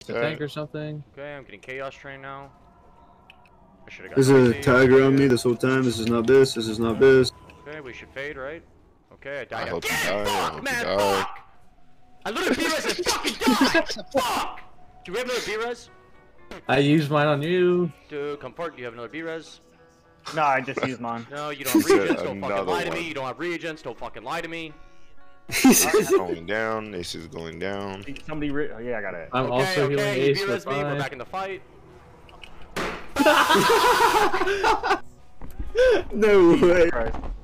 the tank or something. Okay, I'm getting chaos train now. I should have got. There's a tiger on me this whole time. This is not this. This is not this. Okay, we should fade, right? Okay, I died. I hope you Damn, die. fuck, man, fuck! I literally B-res and fucking died! Fuck! Do we have another B-res? I used mine on you. Dude, Comfort, do you have another B-res? No, I just used mine. No, you don't have reagents, don't fucking Another lie to one. me. You don't have reagents, don't fucking lie to me. This is going down. This is going down. Somebody, oh, yeah, I got it. I'm Okay, also healing okay, Ace you for B-res me, we're 5. back in the fight. No way. Christ.